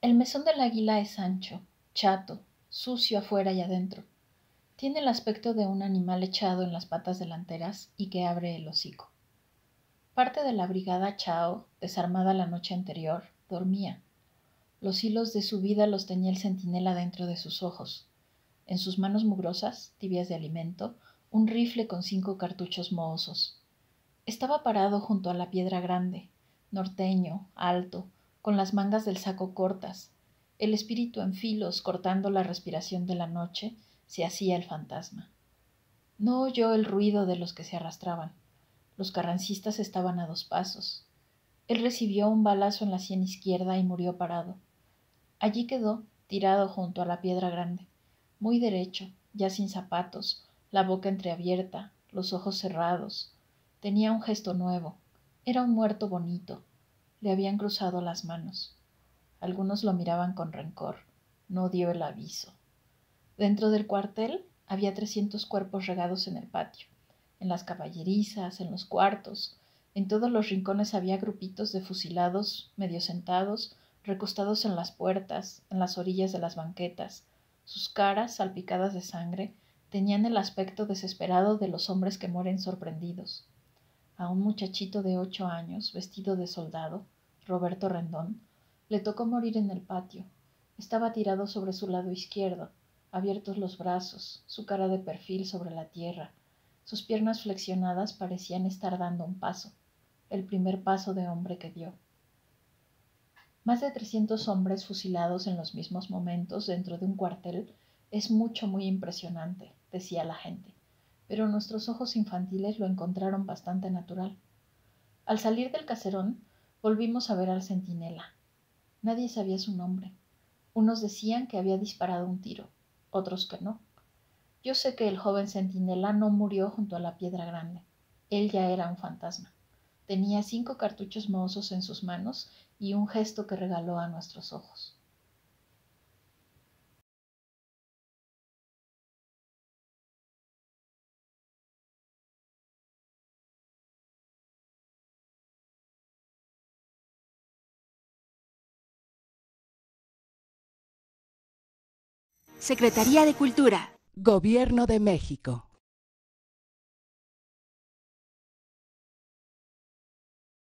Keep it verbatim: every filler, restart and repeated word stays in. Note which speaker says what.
Speaker 1: El mesón del águila es ancho, chato, sucio afuera y adentro. Tiene el aspecto de un animal echado en las patas delanteras y que abre el hocico. Parte de la brigada Chao, desarmada la noche anterior, dormía. Los hilos de su vida los tenía el centinela dentro de sus ojos. En sus manos mugrosas, tibias de alimento, un rifle con cinco cartuchos mohosos. Estaba parado junto a la piedra grande, norteño, alto, con las mangas del saco cortas. El espíritu en filos, cortando la respiración de la noche, se hacía el fantasma. No oyó el ruido de los que se arrastraban. Los carrancistas estaban a dos pasos. Él recibió un balazo en la sien izquierda y murió parado. Allí quedó, tirado junto a la piedra grande, muy derecho, ya sin zapatos, la boca entreabierta, los ojos cerrados. Tenía un gesto nuevo. Era un muerto bonito. Le habían cruzado las manos. Algunos lo miraban con rencor. No dio el aviso. Dentro del cuartel había trescientos cuerpos regados en el patio, en las caballerizas, en los cuartos. En todos los rincones había grupitos de fusilados, medio sentados, recostados en las puertas, en las orillas de las banquetas. Sus caras, salpicadas de sangre, tenían el aspecto desesperado de los hombres que mueren sorprendidos. A un muchachito de ocho años, vestido de soldado, Roberto Rendón, le tocó morir en el patio. Estaba tirado sobre su lado izquierdo, abiertos los brazos, su cara de perfil sobre la tierra. Sus piernas flexionadas parecían estar dando un paso, el primer paso de hombre que dio. Más de trescientos hombres fusilados en los mismos momentos dentro de un cuartel es mucho, muy impresionante, decía la gente, pero nuestros ojos infantiles lo encontraron bastante natural. Al salir del caserón, volvimos a ver al centinela. Nadie sabía su nombre. Unos decían que había disparado un tiro, otros que no. Yo sé que el joven centinela no murió junto a la piedra grande. Él ya era un fantasma. Tenía cinco cartuchos mohosos en sus manos y un gesto que regaló a nuestros ojos.
Speaker 2: Secretaría de Cultura.
Speaker 3: Gobierno de México.